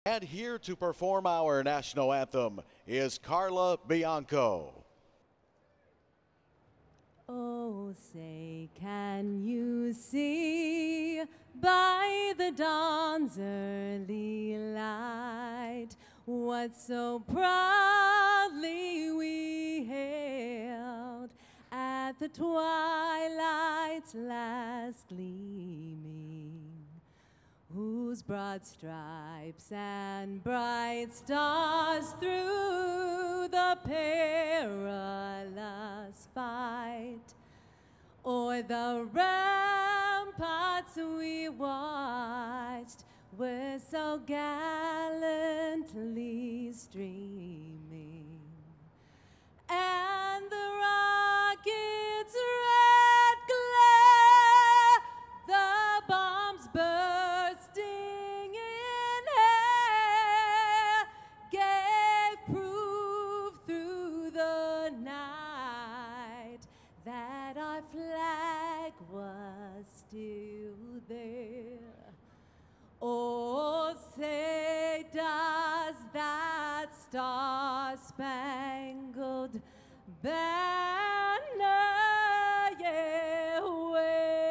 And here to perform our national anthem is Carla Bianco. Oh, say, can you see by the dawn's early light what so proudly we hailed at the twilight's last gleaming, whose broad stripes and bright stars through the perilous fight o'er the ramparts we watched were so gallantly streaming, and the rocket's red glare, the bombs bursting in air, gave proof through the night that our flag was still there. Oh, say, does that star-spangled banner yet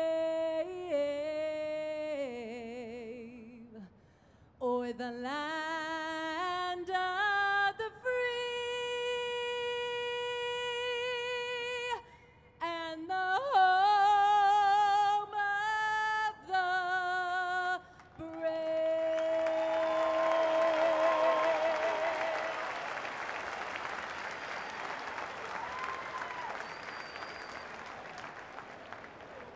wave o'er the land